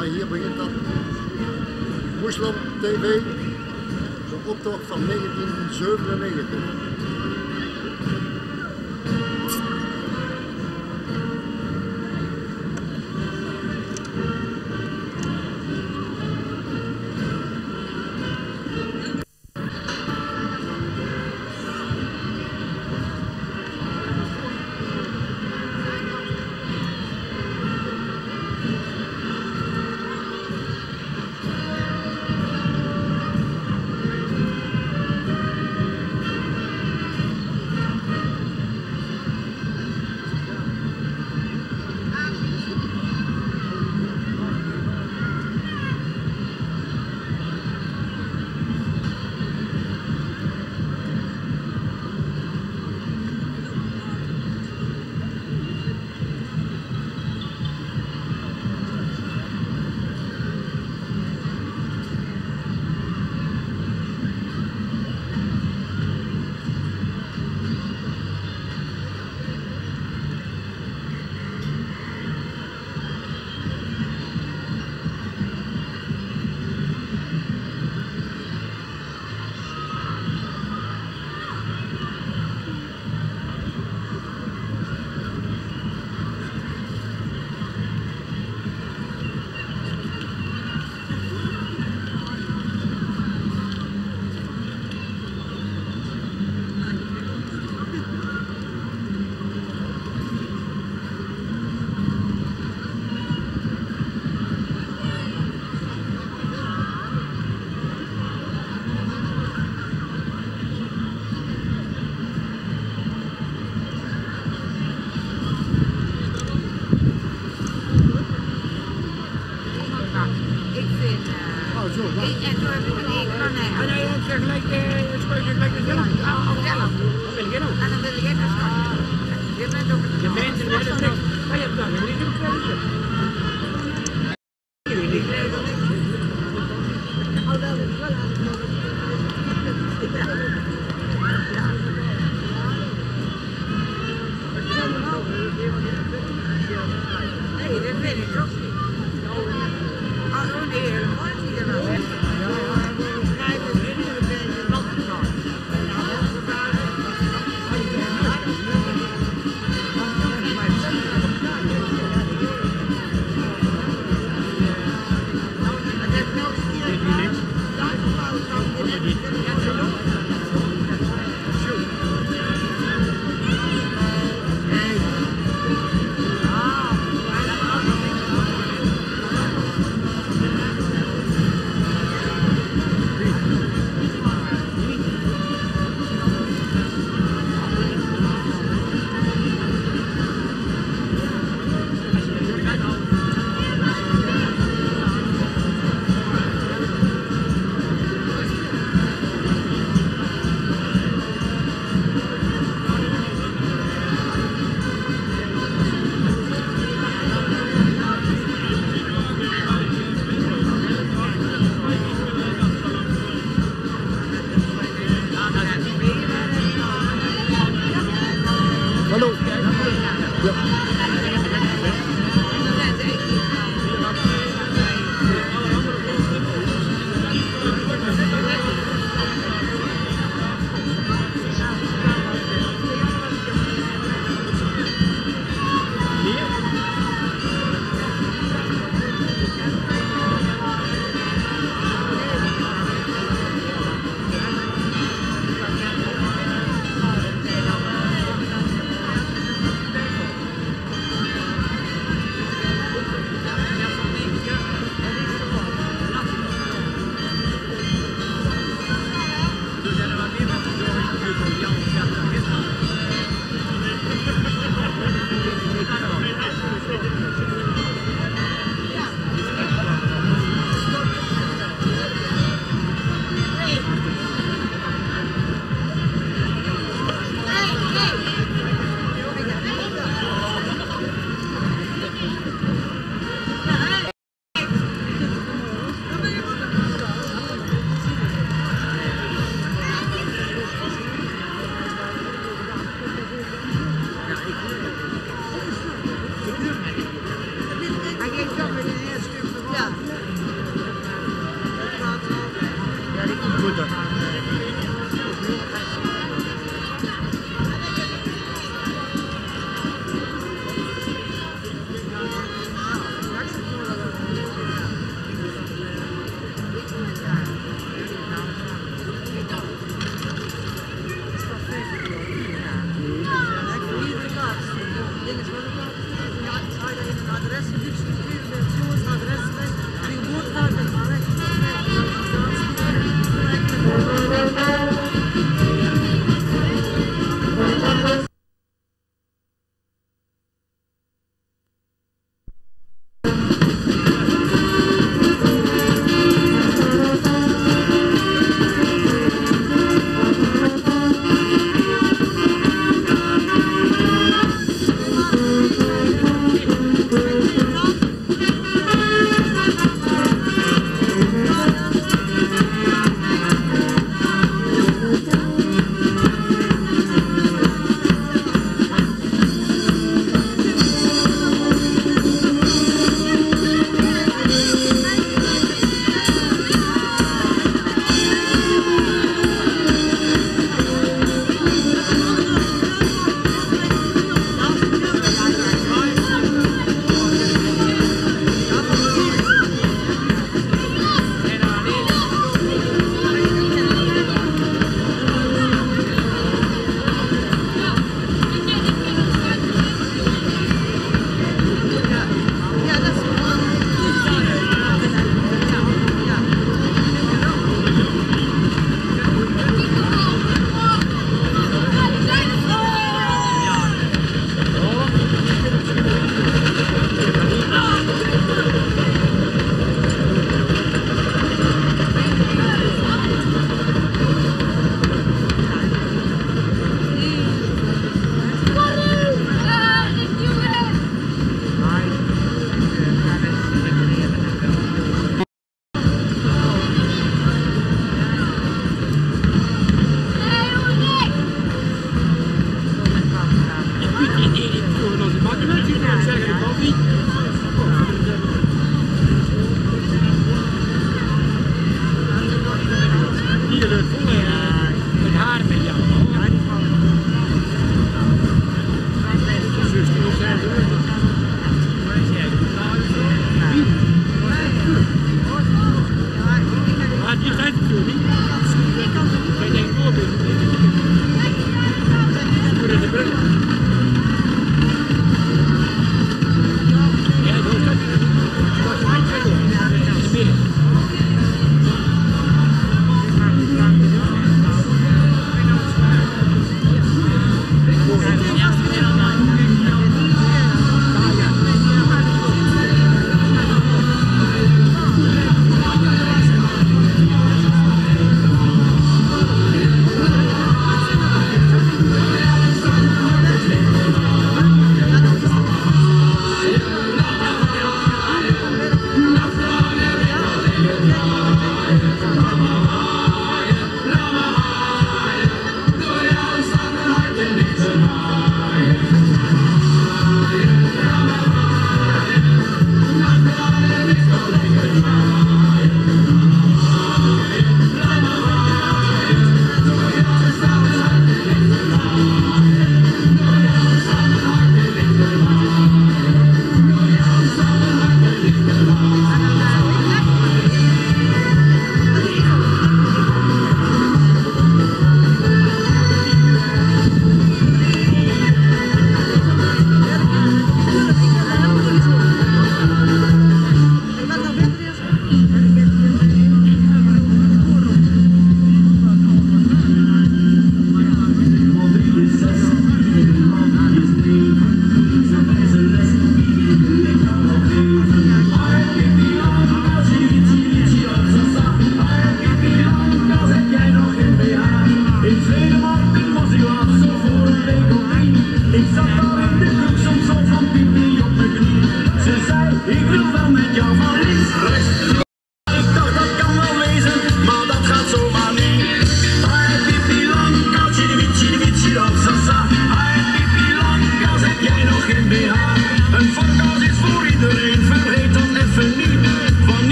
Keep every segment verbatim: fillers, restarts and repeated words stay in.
Ja, hier begint dat. Moeslam T V, de optocht van negentien zevenennegentig. Ja,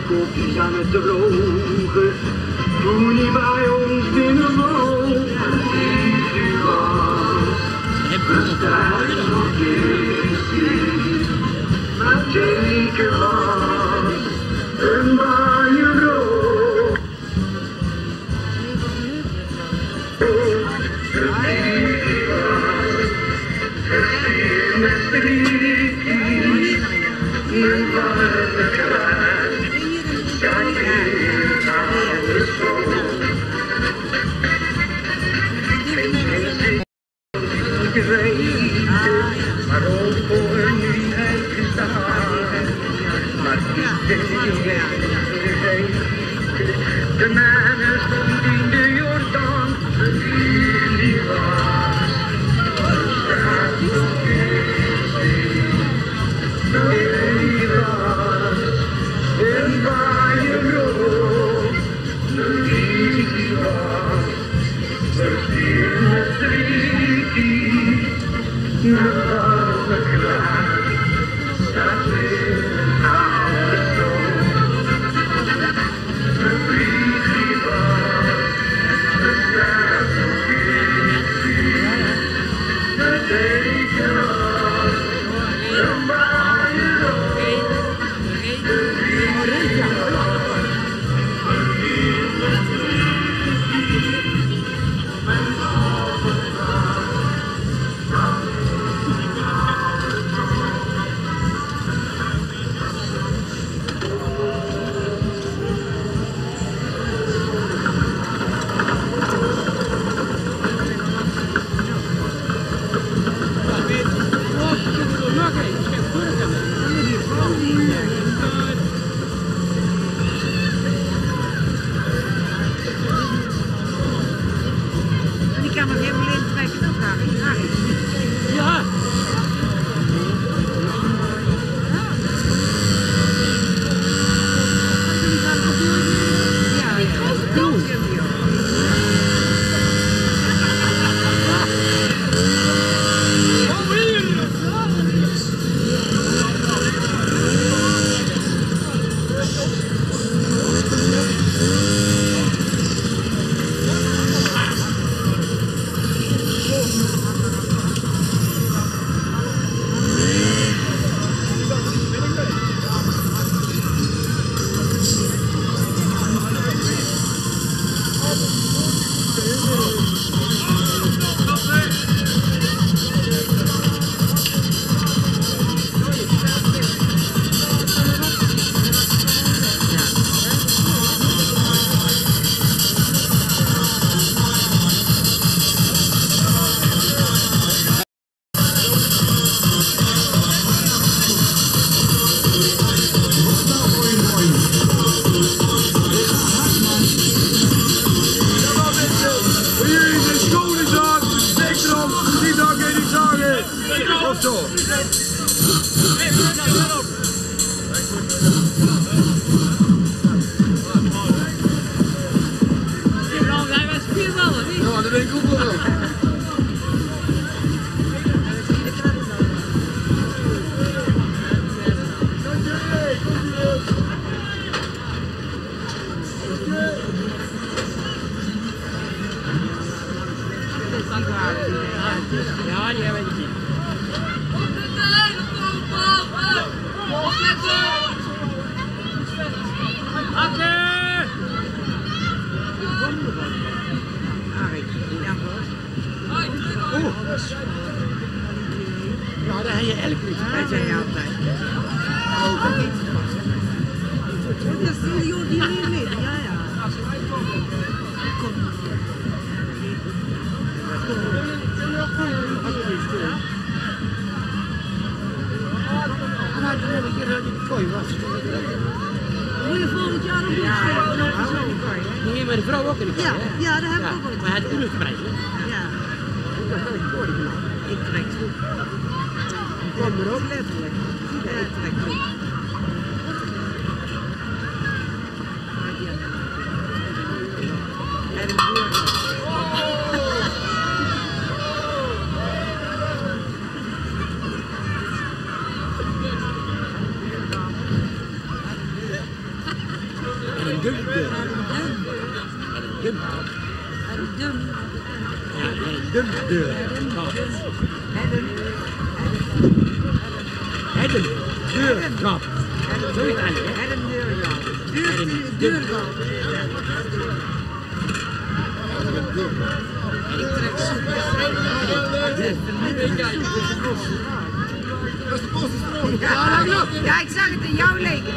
kopjes aan het drogen, toen hij bij ons binnenwoog. Wie was, bestrijdt nog is, maar zeker was, een baaienrood. Wie was, versierd met striekjes, mijn warme kruid, dat is alles vol. Ik weet maar ook voor nu heeft gestaan, maar ik denk de mannen stond in de Jordaan, wie was, bestaat nog eens wie was, een baaienrood, wie was, versierd met striekjes, mijn warme kruid, dat is alles vol. Wie was, bestaat nog eens, dat zeker was, een baaienrood, wie was. Ja, die hebben we niet. Ja, daar heb je elk niet. Dat zijn je altijd. Oh, dat niet. Dat is die jongen die hier mee. Ja, ja. Kom. Maar toen heb ik hier in de kooi was. Moet je volgend jaar nog doen? Nee, maar de vrouw ook in de kooi, hè? Ja, dat heb ik ook wel. Maar hij had uren prijs, hè? Ja. Dat is wel een kooi gedaan. Ik trek goed. Kom erop. Letterlijk. Ja, ik trek goed. En een boer. Ja, nee, dum deur. Hedden deurtrap. Zo is het eigenlijk, hè? Hedden deurtrap. Ja, ik zag het in jou leken.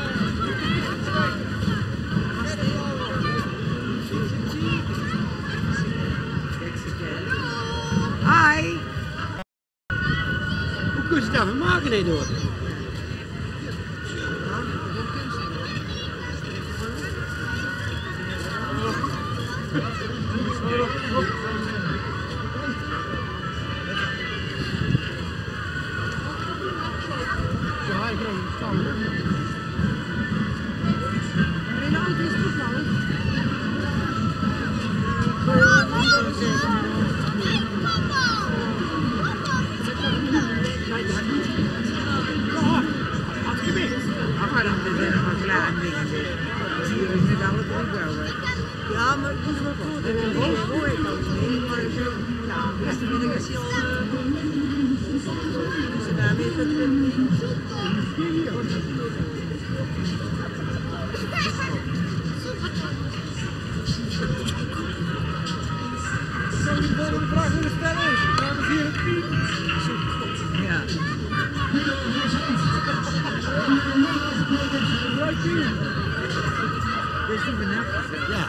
Hi. Hoe kun je dat van maken, nee, door? Ja, maar ik moest wel goed. Dat hoor ik ook niet. Maar ja, gistermiddag is hij al... Dus daar weet het niet. Zou je de volgende vraag willen stellen? Dames en heren. Ja. Dit is die vannacht. Ja.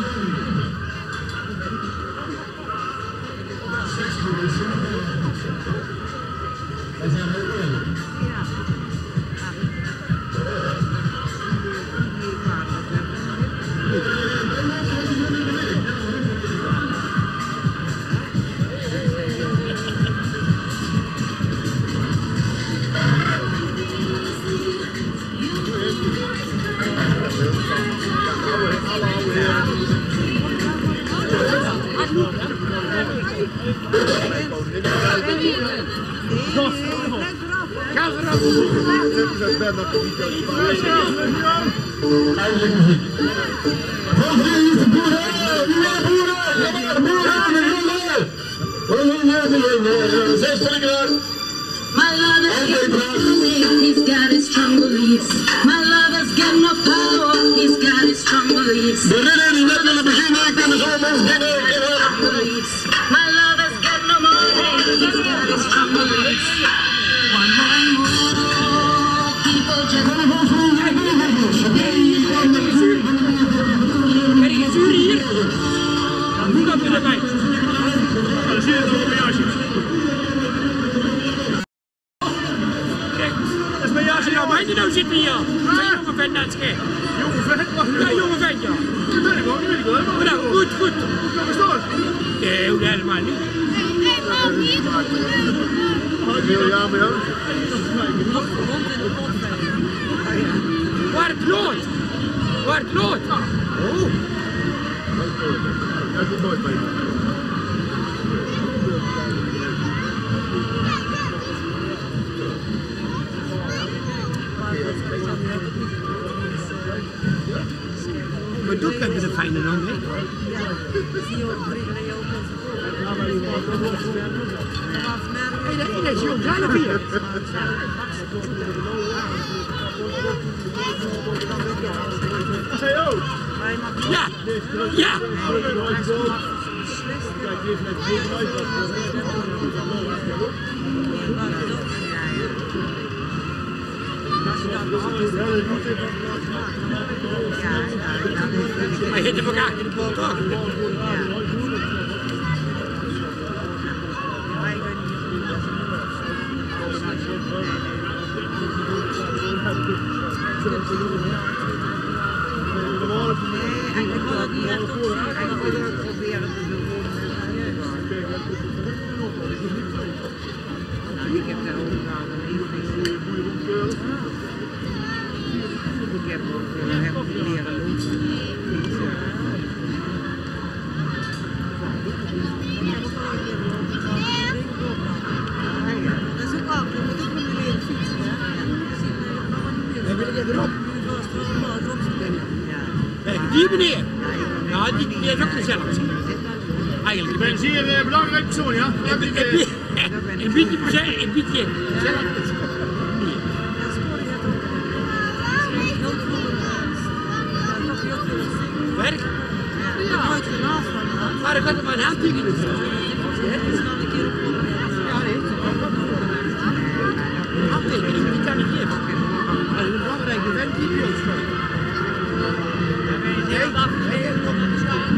My lover's he's got his strong beliefs. My lover's got no power, he's got his strong beliefs. The rhythm is not gonna begin making his almost beliefs. My lover's got no money, he's got his strong beliefs. One more people just Ben je zuur hier? Hoe gaat het erbij? Dan zie je het op mijn jasje. Kijk, dat is mijn jasje. Ja, waar je nou zitten hier? Zijn jonge vent naar het scherm. Jonge vent? Ja, jonge vent, ja. Dat weet ik wel, dat weet ik wel. Maar nou, goed, goed. Hoe kan het staan? Nee, hoe helemaal niet. Heel jaar met jou. Waar het lood? Waar het lood? Oh. Dat is nooit mee. Maar dat hebben we de fijne naam, hè? Hé, dat is jong, zijn er vier? Dat zei je ook. Ja, ja. Kijk, die heeft net goed Hij hit elkaar in de bal, toch? Eigenlijk wil ik niet echt op. Eigenlijk wil ik proberen te doen. Nou, ik heb daar ook al een evening. Ik heb ook hem leren lopen. Dat is ook al, je moet ook wel leren fietsen, hè? Dan wil ik even op. Ja. Kijk, die meneer. Ja, ik Ja, die, die is ook gezellig. Eigenlijk. Ik ben een zeer uh, belangrijk persoon, ja? Een beetje persoon, een beetje gezellig. Werk? Ja. Maar ik had er maar een handtekening doen. Ja, nee. Handtekening, die kan ik geven. Dat is een belangrijke vent die wil staan. Ja, dat is heel goed aan de staan.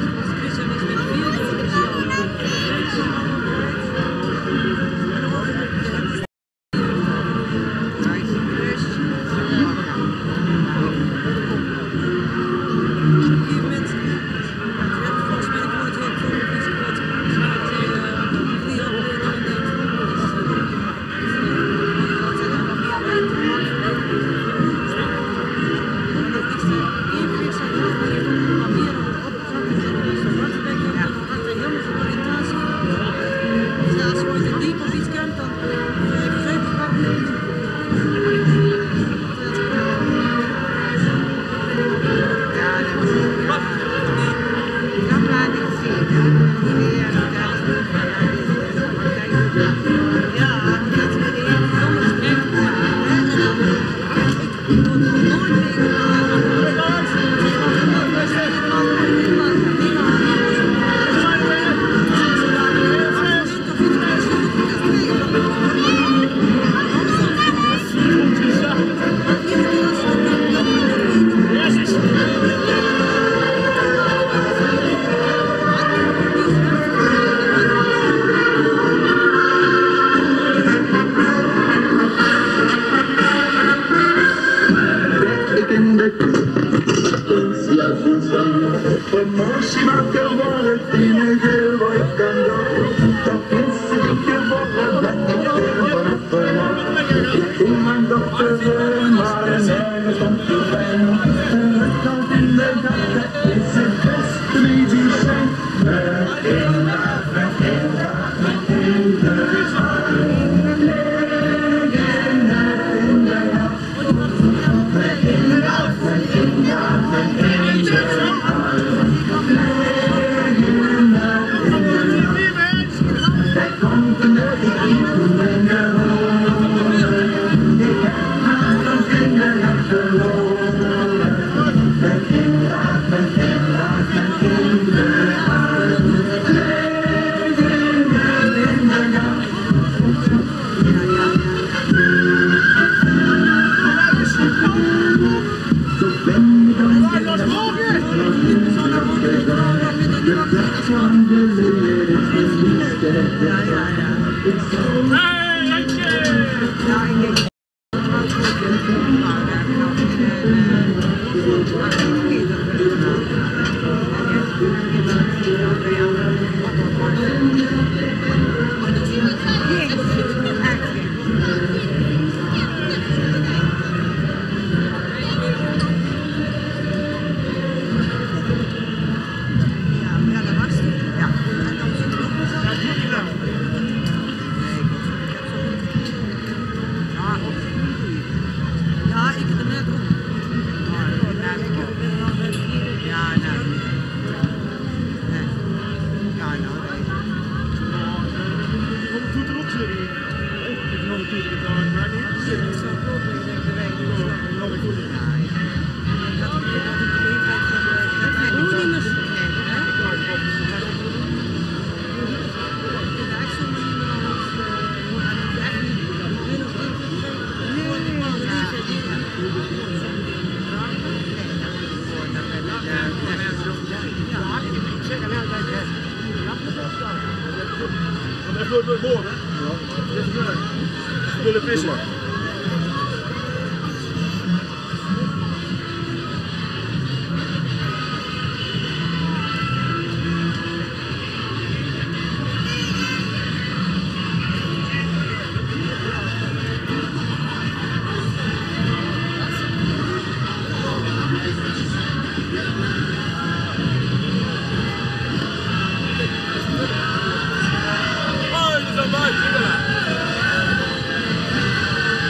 Oh,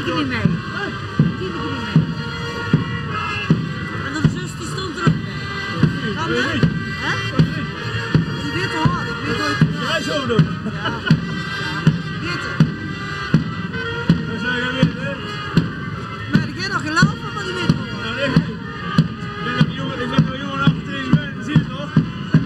keer niet mee. Tien keer niet mee. En de zus die stond er ook bij. Kan dat? Hè? Die weet te horen, ik weet nooit. Jij zo doen. Ja. Weet het. Dat zou je weten, hè? Maar ik heb nog gelopen, maar die weet het horen. Nou, nee. Ik ben nog jongen, ik ben nog jongen afgetreden, je ziet het nog.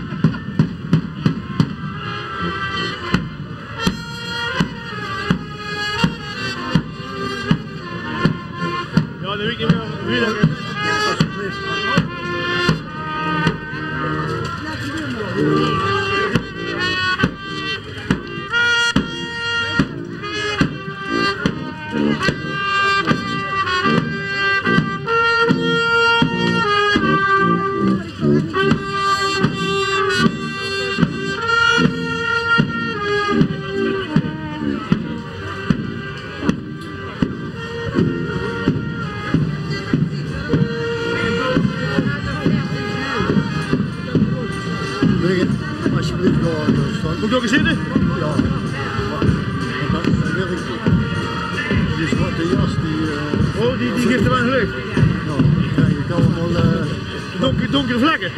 Ja, de week in weer dan. Alsjeblieft. Laat je doen, man. Alsjeblieft door staan. Moet ik ook eens zitten? Ja. Want dan wil ik die zwarte jas die... Uh, Oh, die, die geeft er wel geluk. Ja, dan krijg ik allemaal... Uh, Donker, donkere vlekken.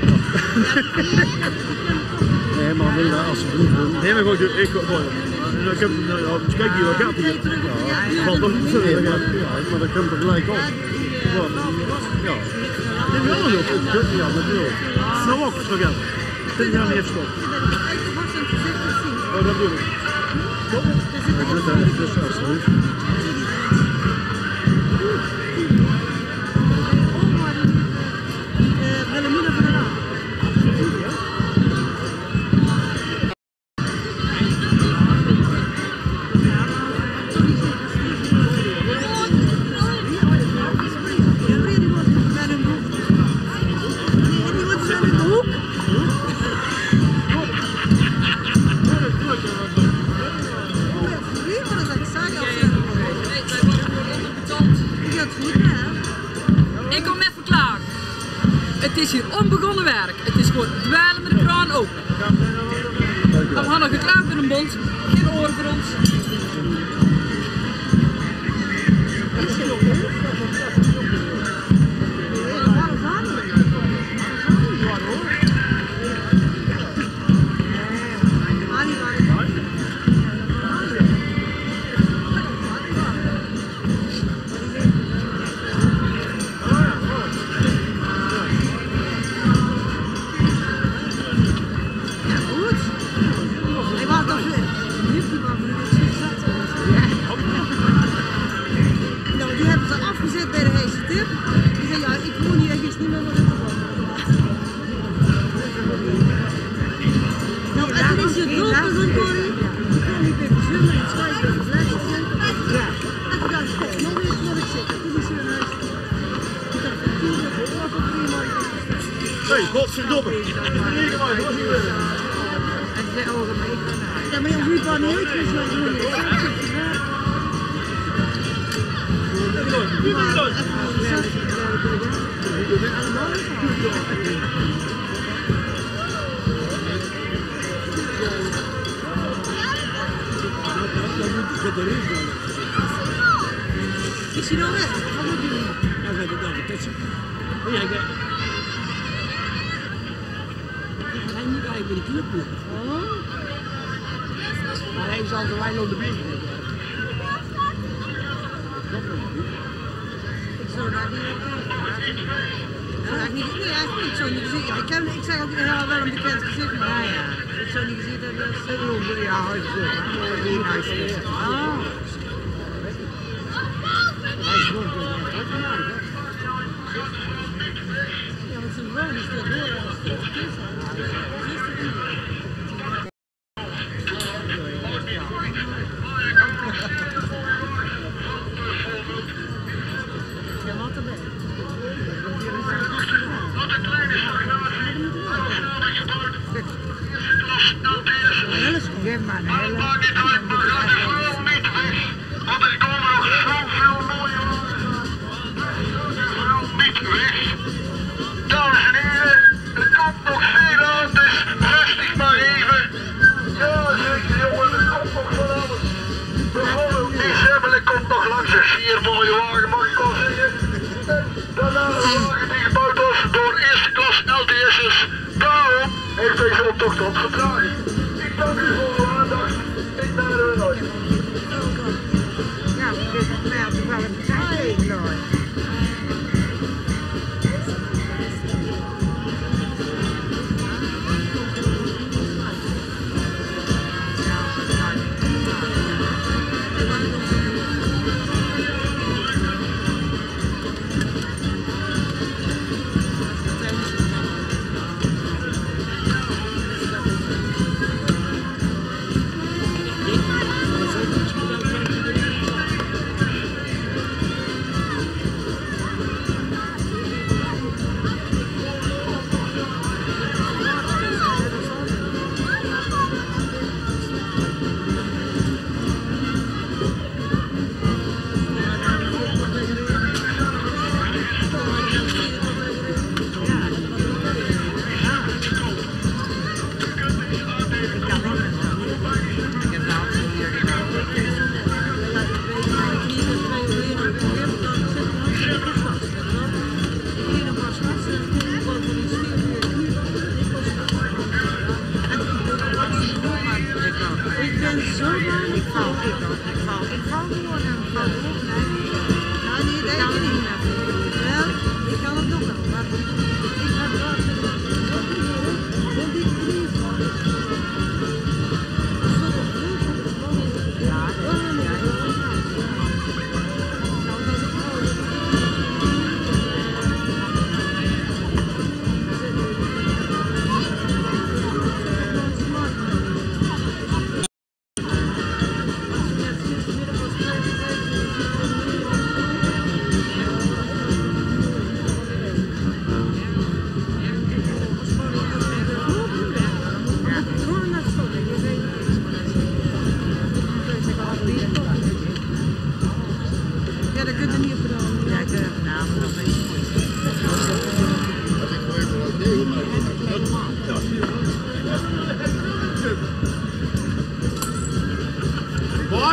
nee, maar wil je alsjeblieft doen? Nee, maar goed, ik gewoon. Ik heb, nou, kijk hier, wat gaat hier? Ja. Valt toch niet Nee, maar, ja, maar dat komt er gelijk op. Ja. Ja. Dit wil nog op. Ja, natuurlijk. Nou ook, zo gaat het. Dit gaat niet even stop. Oh, dat bedoel ik. Ik doe dat even, alsjeblieft. Wilhelmina van der Laan. Ik kom even klaar. Het is hier onbegonnen werk. Het is gewoon dweilen met de kraan open. En we gaan nog geklaagd in een bond. Geen oor voor ons. Hey, godverdomme. Is er niet gemaakt, dat was niet leuk. Ja, maar je ziet wel niet uit. Wie doet dat? Is hij nou weg? Wat moet je doen? Ja, dat is het tussen. Ja, ik hij moet eigenlijk bij de club doen. Oh. Maar hij is al de wijn op de binnen. Ik zou daar niet naar kijken. Ik niet, nee, eigenlijk niet. Ik zou niet gezien. Ja, ik, heb, ik zeg ook ja, wel een bekend gezicht, maar ja, ja. Ik zou niet gezien hebben dat ze doen. Ja, hij is goed. Hij is goed. Ah. Hij is gewoon door de hart gemaakt, hè? Ja, want zijn vrouw is er door als het is. Ja, wat erbij. Geef maar een hele. Want er komen nog zoveel mooie niet weg. Dames en heren, er komt nog veel aan, dus rustig maar even. Ja, zeker jongen, er komt nog van alles. Bijvoorbeeld die Zemmelen komt nog langs, een vier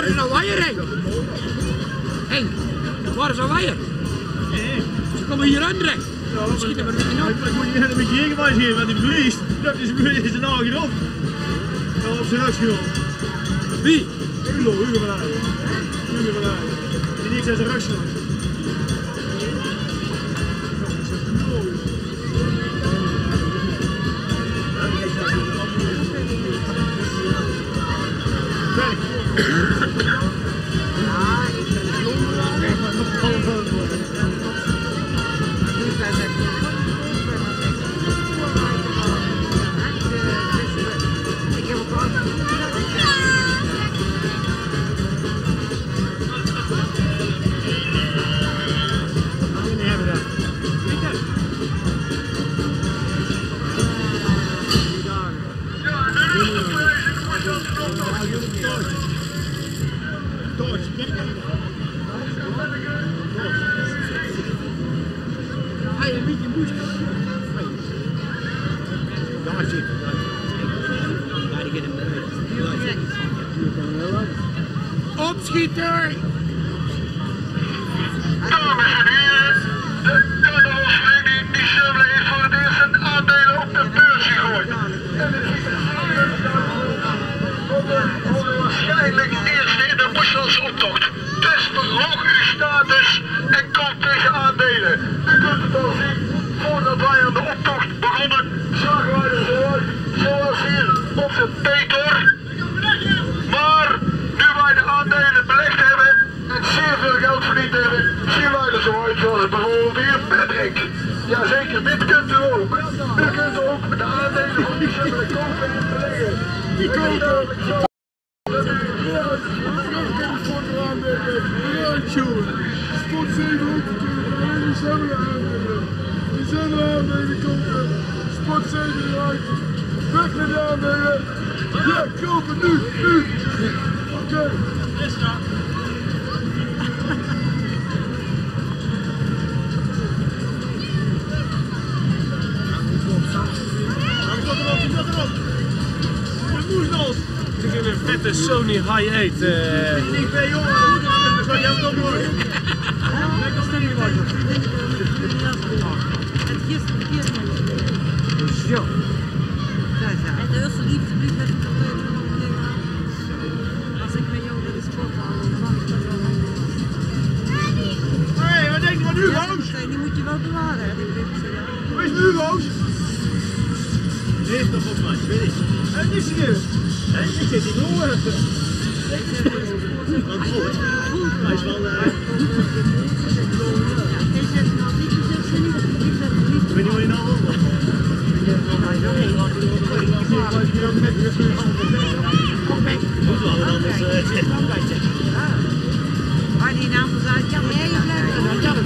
is een waier, Henk. Henk, waar is een waier? Ze komen hier aan direct. Ja, schieten we er niet op. Ik moet je een beetje geweest hier, want die police, dat is is een nagel op. Ja, op zijn rug genomen. Wie? Hugo, Hugo van Aarden. Hugo van Aarden. Die niks aan zijn rug genomen. Opschieter! Dames en heren, de carnavalsvereniging December heeft voor het eerst een aandelen op de beurs gegooid. En het is de waarschijnlijk eerste in de Moeslandse optocht. Dus verhoog uw status en koop deze aandelen. U kunt het al zien, voordat wij aan de optocht begonnen, zagen wij er zo uit, zoals hier onze Peter. Maar nu wij de aandelen belegd hebben en zeer veel geld verdiend hebben, zien wij er zo uit zoals bijvoorbeeld hier Patrick. Jazeker, dit kunt u ook. U kunt ook de aandelen van December kopen en beleggen. Die kopen. Spot zeven en December aandelen. December aandelen kopen. Spot zeven eruit. Weg met de aandelen. Ja, kopen nu, nu. Oké. Okay. Ik heb een vette Sony High eight. Uh... Ik ben jongen, dat zou jij ook worden. Ik kan het niet worden. Het gisteren, gisteren. Zo. En de eerste liefde blijft met de tegen als ik met jou naar de sport haal, dan mag ik dat wel handig. Hé, wat denk je van Hugo's? Ja, die moet je wel bewaren, hè? Waar is Hugo's? Die heeft nog volgens mij, weet ik. Hij is niet serieus. Hé, ik zit niet horen. Wat goed. Hij is wel... Ik weet niet wat je nou wil. Maar die naam was uit, ja, nee, je blijft.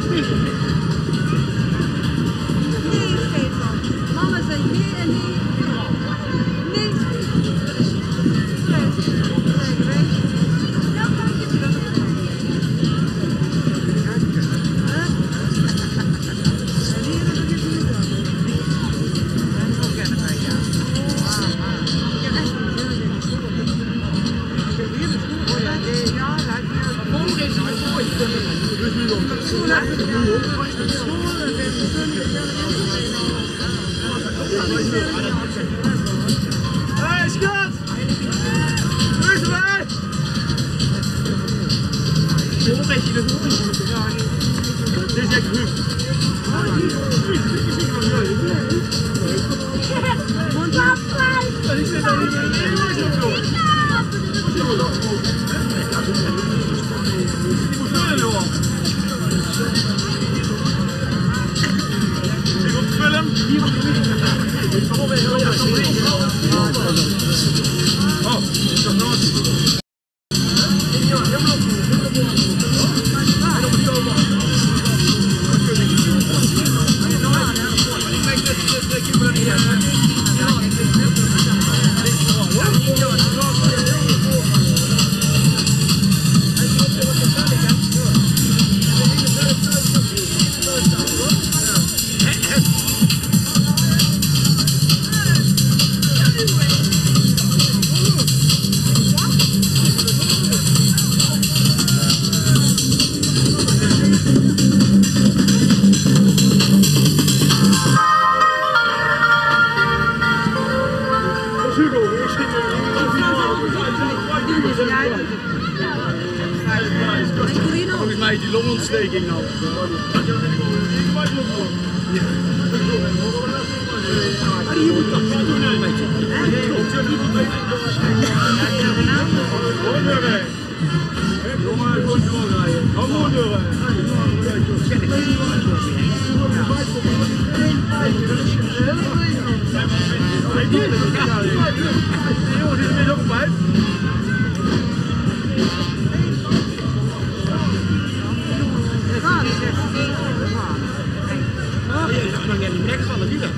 Nee, Stefan. Mama zei nee en nee. Nee. Hé, schat! Waar is hij? Hoe weet je dat nooit? Dit is echt goed. Ik zit daar niet meer in. Waar is dat voor? Die moet vullen nu al. Ik moet vullen. Oh, dat is nooit. Ik ik nou. Je moet toch doen, een beetje. Jongen, gewoon doorrijden. Gewoon doorrijden. Jongens, dit is ook bij. Dan heb je niks van de wielen.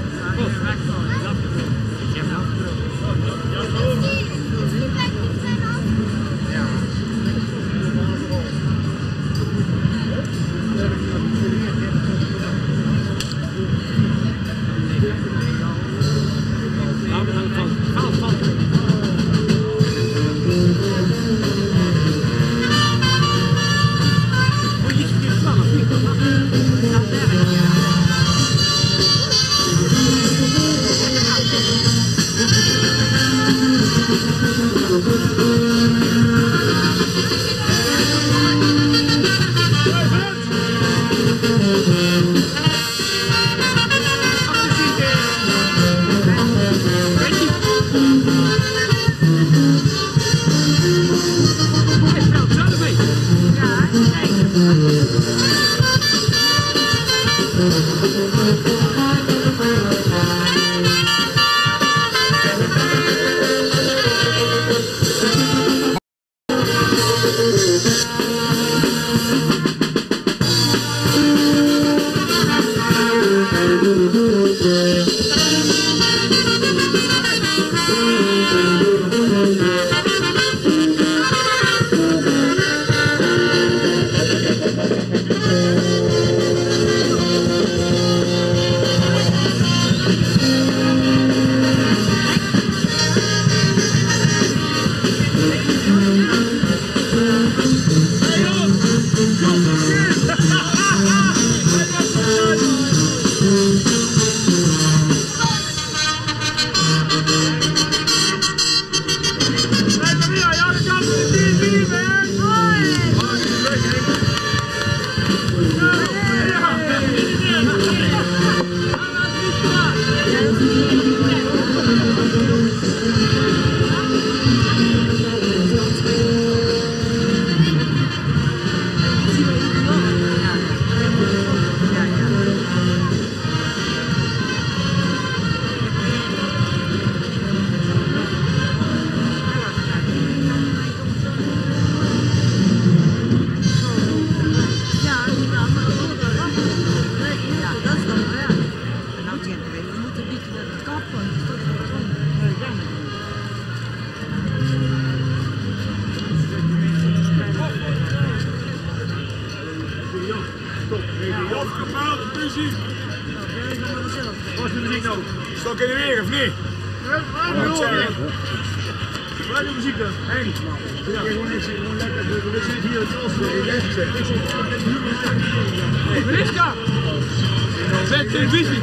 Stok in de weer, of niet? Waar de muziek dan? Henk. Ja, gewoon lekker. We zitten hier het Oosten. Hey, Mariska! Zet televisie!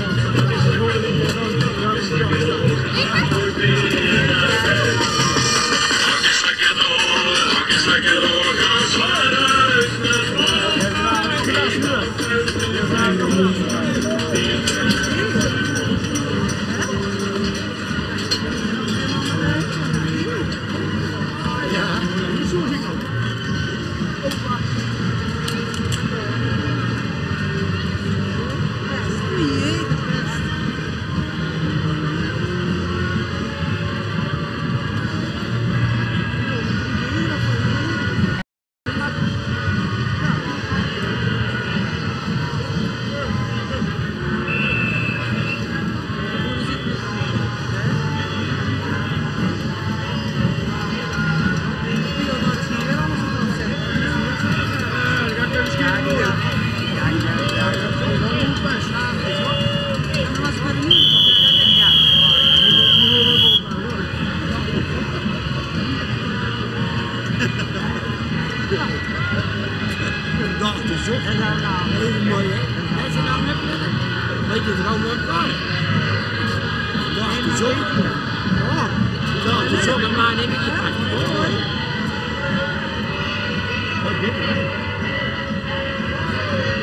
Zo.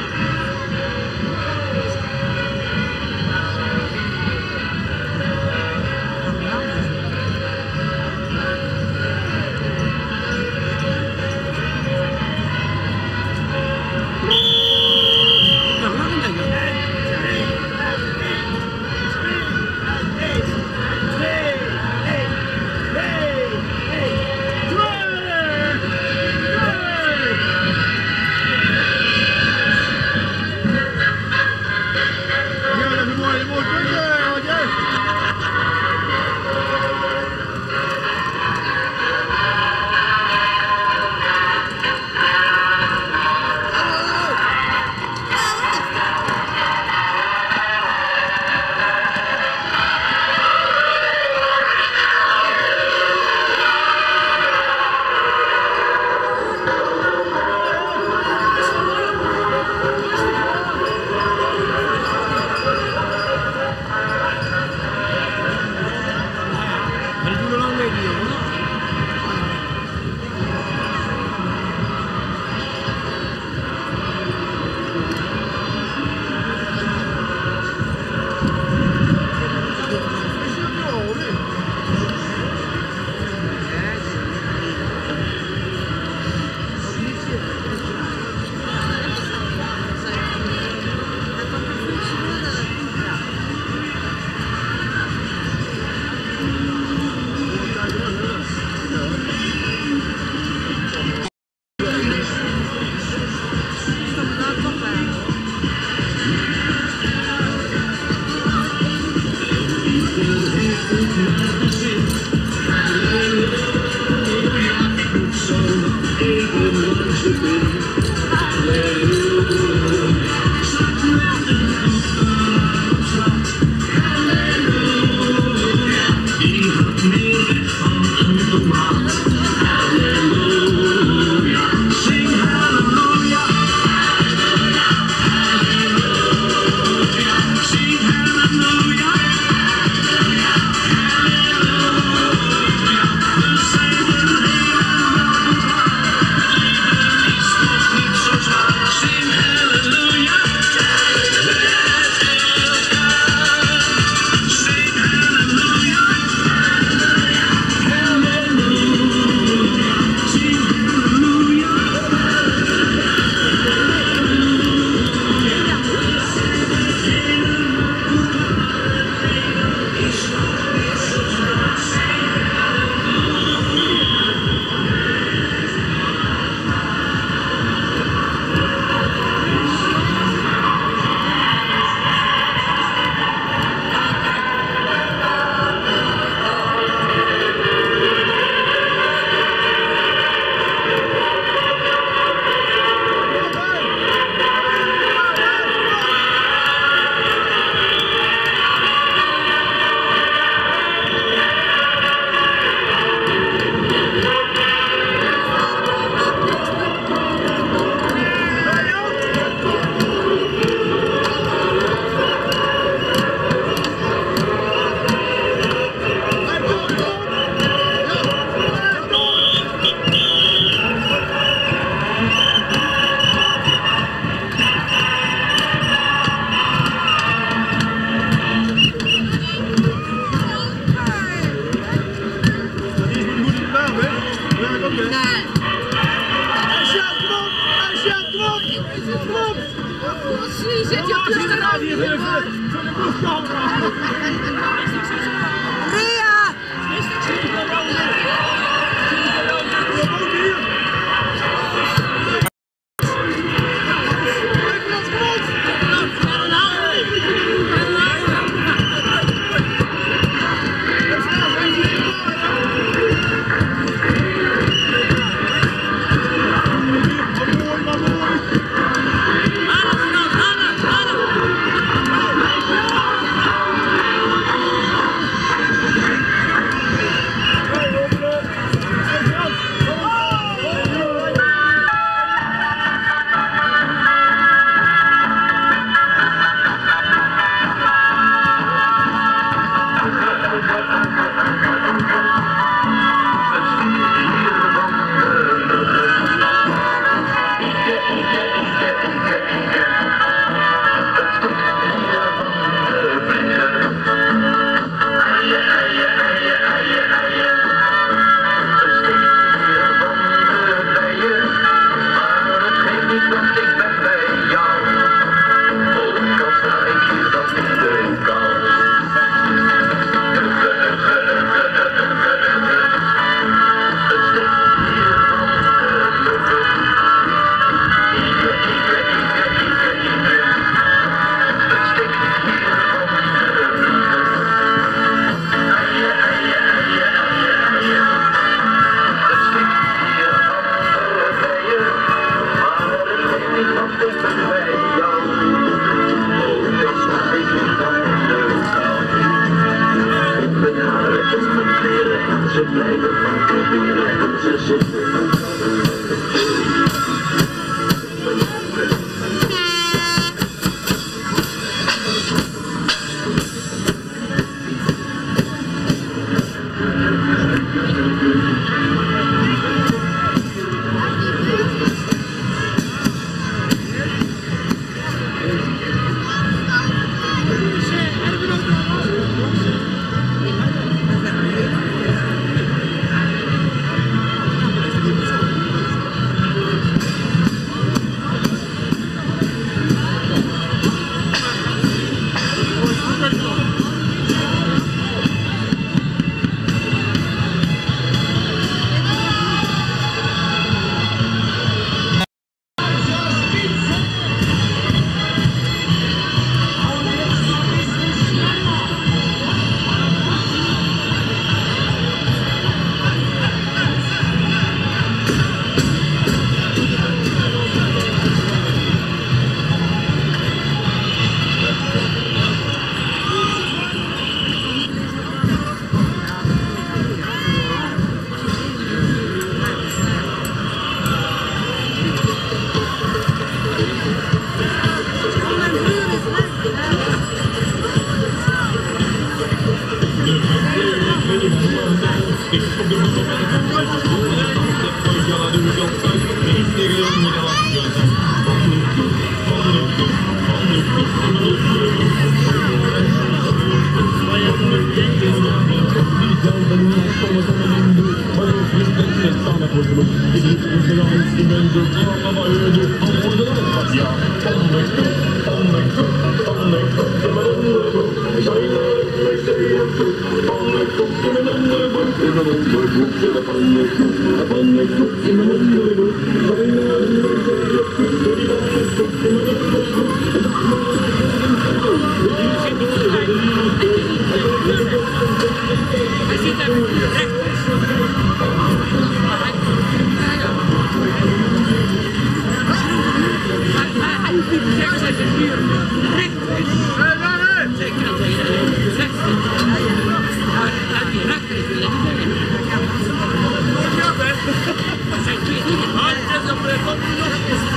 Zijn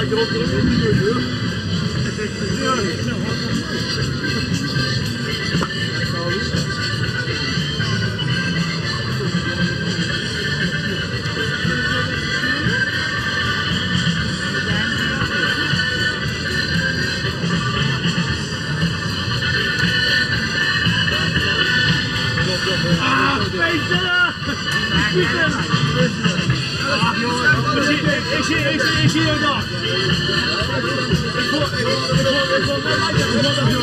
Ik zie, ik zie, ik zie jou nog. Ik voel, ik voel, ik voel, ik voel, ik voel, ik voel,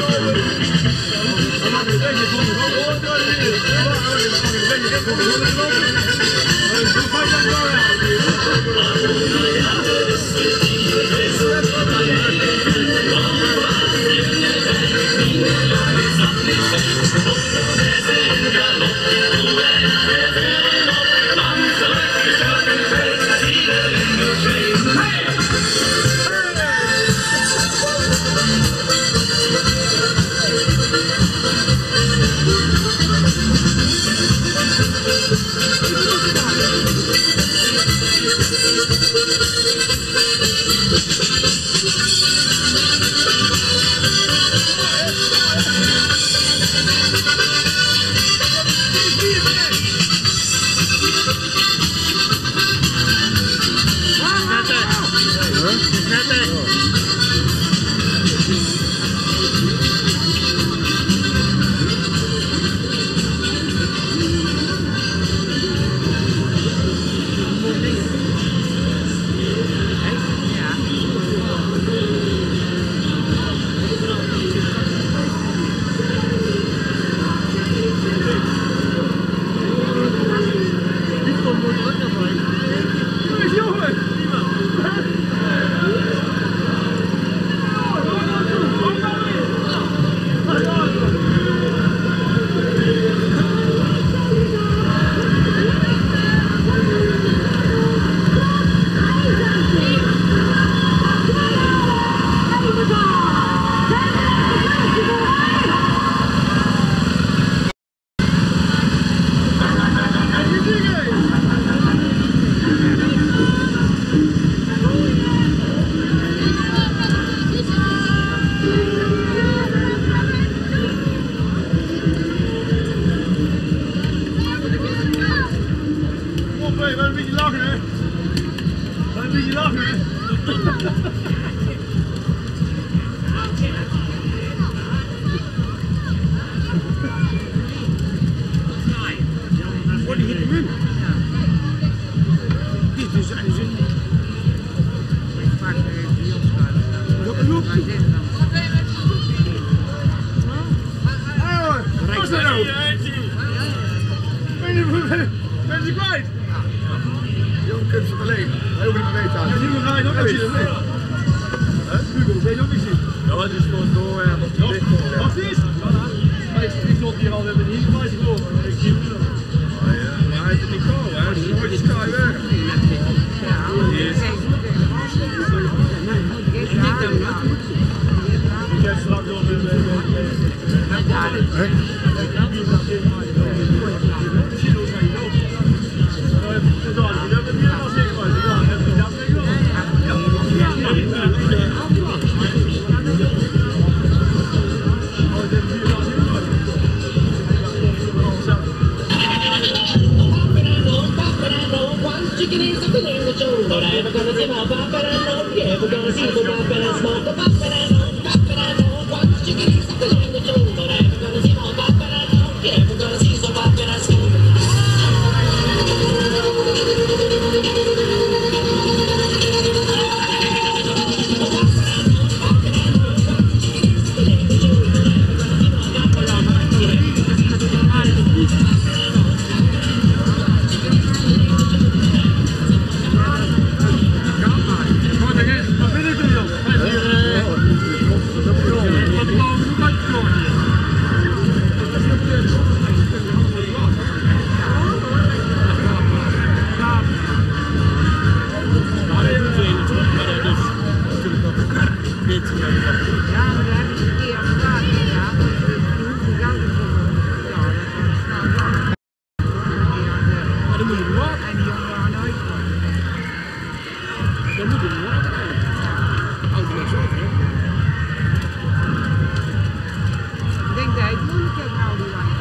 Ben je kwijt? Jong kunt het alleen. Hij hoeft niet meer mee te halen. Hugo ga je ook niet zien. Hugo, ben je ook niet zien? Ja, het is gewoon door en op de dicht. Wat is? Ik stond hier al, we hebben niet kwijt gelopen. Ik zie het wel. Maar hij is het niet koud, hè? Het is nooit die sky weg. Ik heb straks nog een... Dat moet je niet. Ik denk dat hij het moeilijk heeft nou die lang.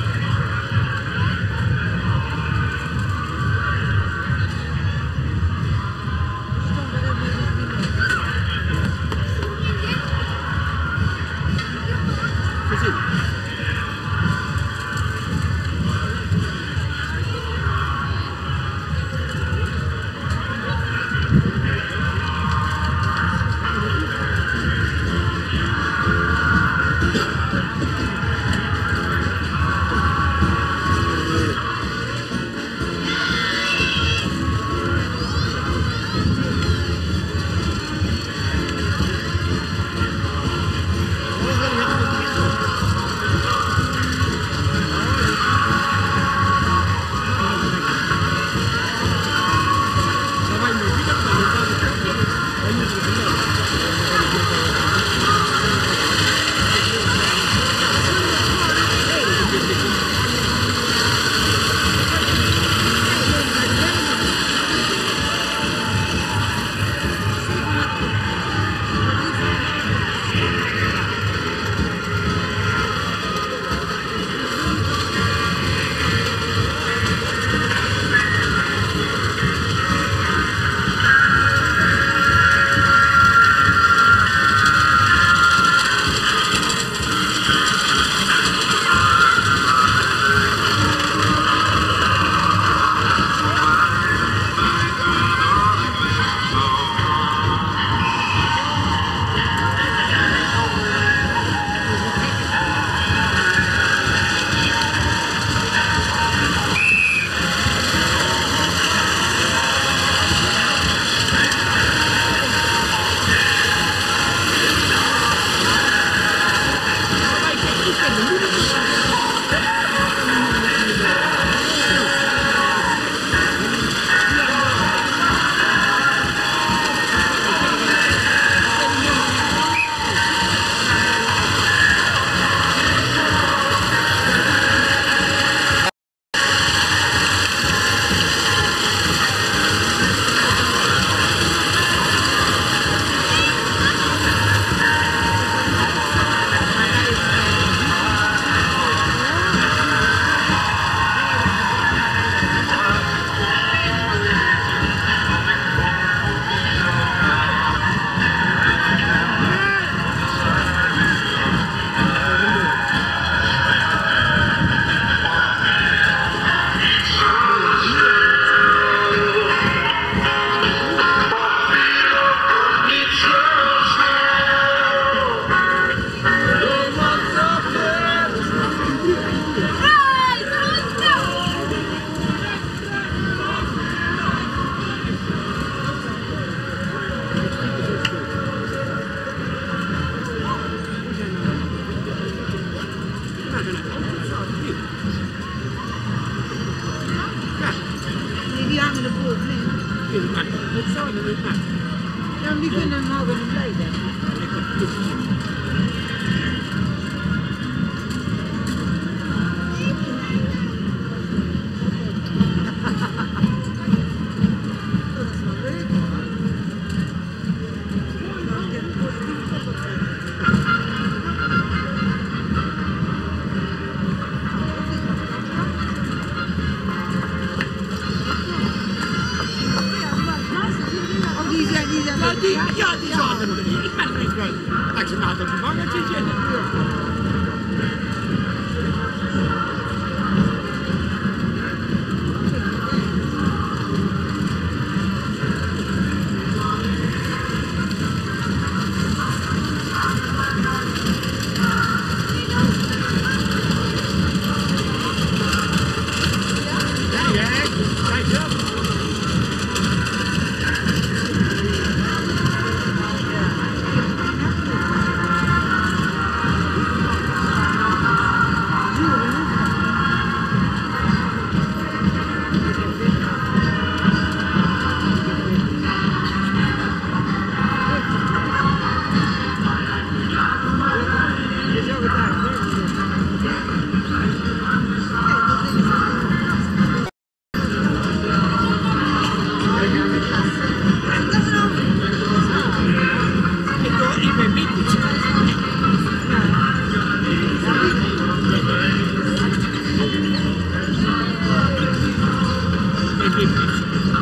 Ja, die kunnen morgen nog blij zijn. Ja, die zaten er niet. Ik ben er niet bij. Ik zit altijd op de bank, het zit je. cryptisch.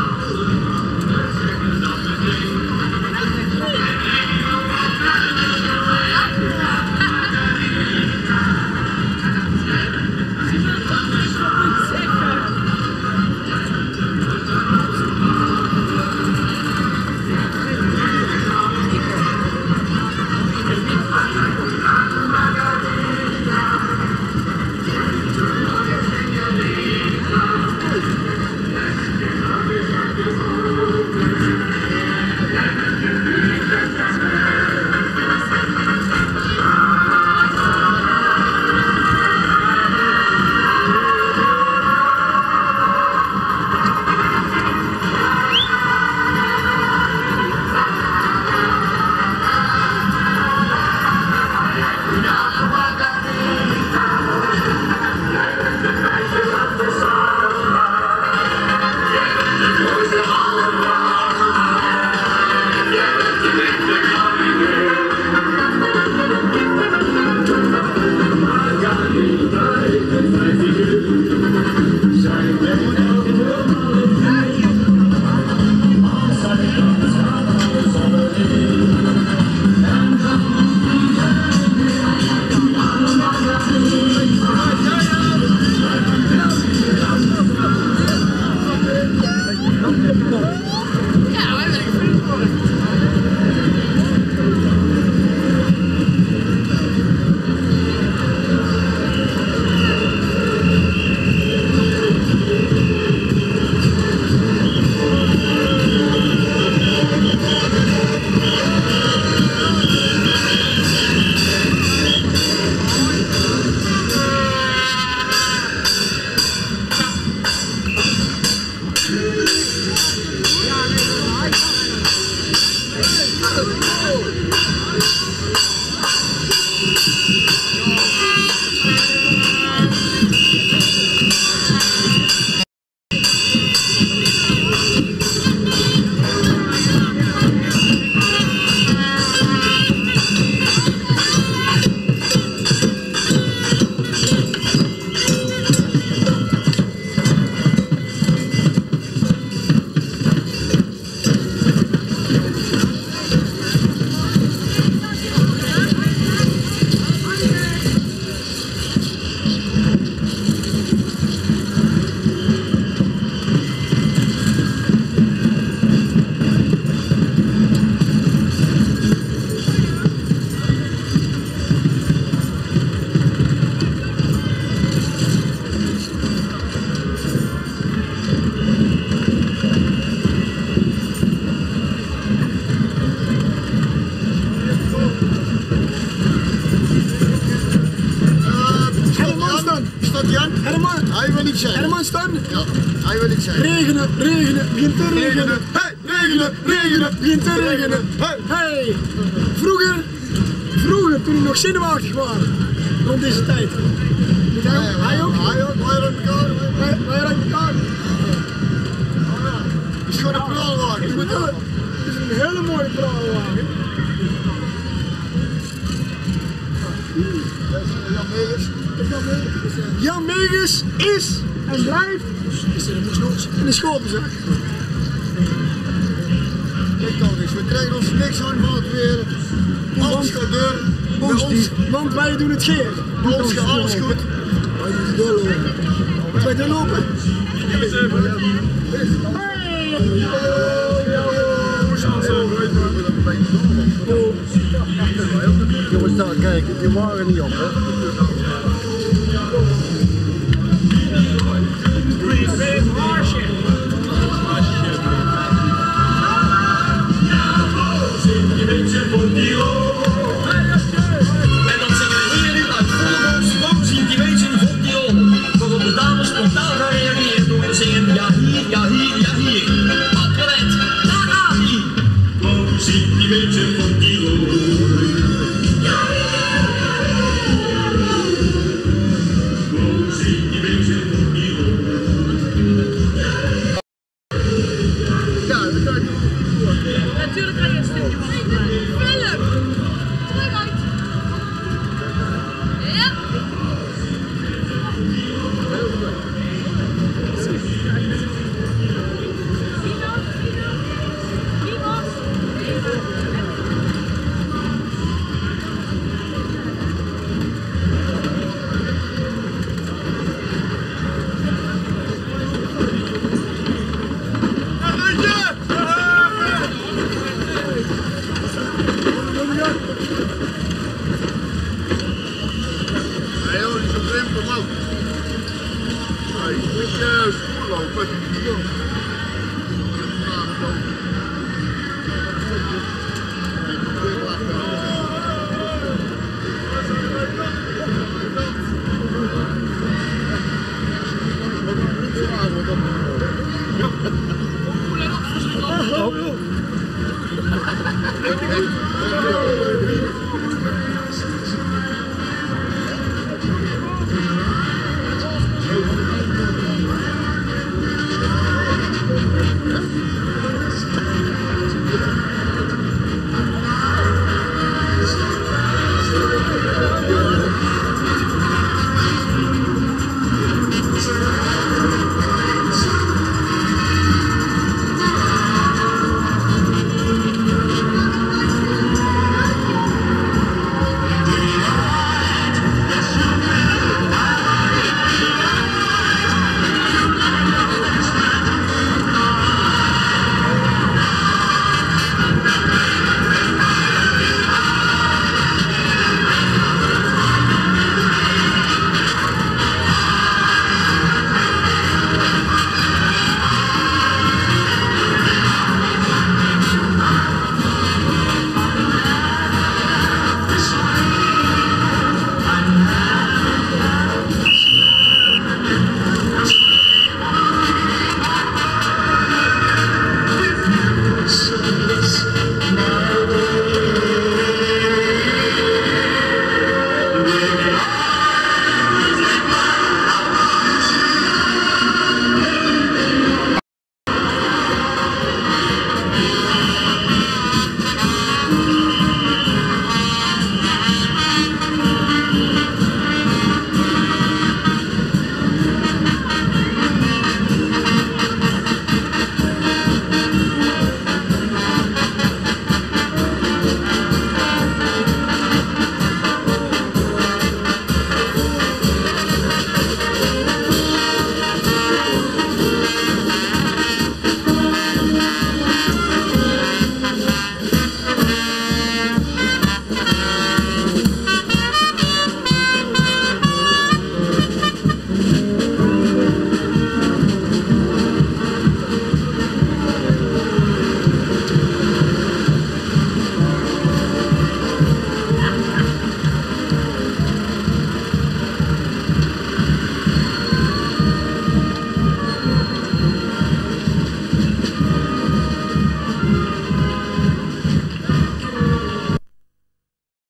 Herman staan? Ja, hij wil iets zeggen. Regenen, regenen, begint te regenen. Hey, regenen, regenen, begint te regenen. Hey, hey. Vroeger, vroeger toen we nog zenuwachtig waren, rond deze tijd. Moet hij ook? Hij ook? Hij ook, wij uit elkaar. Wij uit elkaar. Het is gewoon een praalwagen. Het is een hele mooie praalwagen. Jan Megens. Jan Megens is en blijft in de schoolbezak. Kijk dan eens, we krijgen ons niks aan van het weer. Alles gaat door. Bij ons, want wij doen het geer. Bij ons gaat alles goed. Wij moeten doorlopen. Moeten wij doorlopen? Jongens, daar kijken, die waren niet op, hè? En dan zingen we hier nu uit volle mond, waarom zien die wezen van die rol? Waarop de dames spontaan gaan reageren door te zingen, ja hier, ja hier, ja hier. Opgelet, daar gaat ie. Waarom zien die wezen van die rol? Ja hier, ja hier, ja hier. Oeh, let op, verschrikkelijk. Oh, joh.